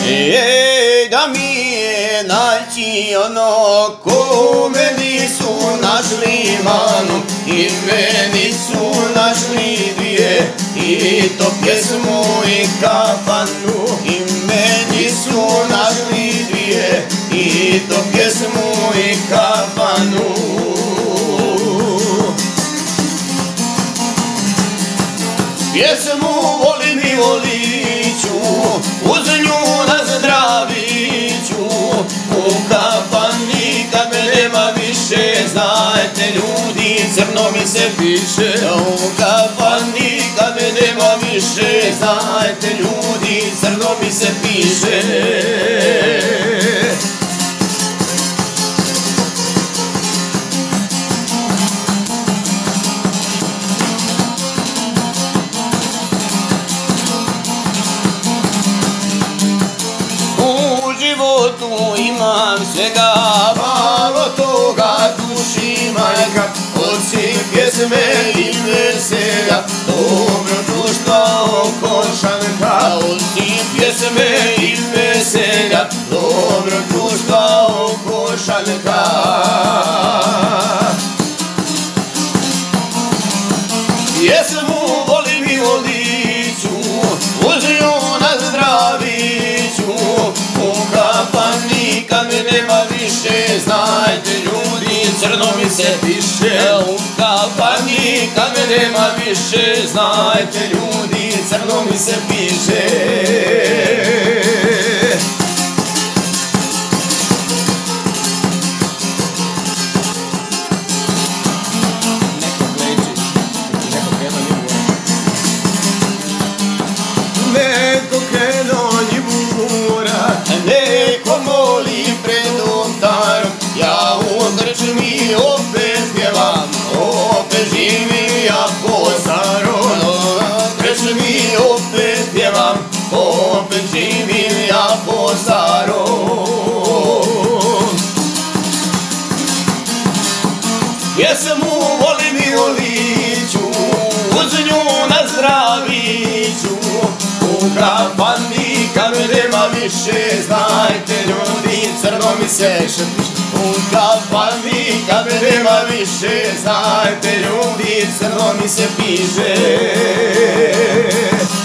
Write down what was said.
Da mi je naći ono ko meni su našli manu i meni su našli dvije, i to pjesmu i kafanu, i meni su našli dvije, i to pjesmu i kafanu. Pjesmu volim i voliću, uz nju nazdraviću, u kafani kad me nema više, znajte ljudi, crno mi se piše. U kafani kad me nema više, znajte ljudi, crno mi se piše. Tu imam svega, malo toga duši majka, osim pjesme i veselja, dobro društva oko šanka. Osim pjesme i veselja, dobro društva oko šanka. Pjesmu volim i voliću, uz nju nazdraviću, u kafani kad me nema više, znajte ljudi, crno mi se piše. U kafani kad me nema više, znajte ljudi, crno mi se piše. Neko krenuo njibura, neko moli pred oltarom, ja u krčmi opet pjevam, opet živim ja po starom. Krčmi opet pjevam, opet živim ja po starom. Pjesmu volim i voliću, uz nju nazdraviću, u kafani kad me nema više, znajte ljudi, crno mi se piše. U kafani kad me nema više, znajte ljudi, crno mi se piše.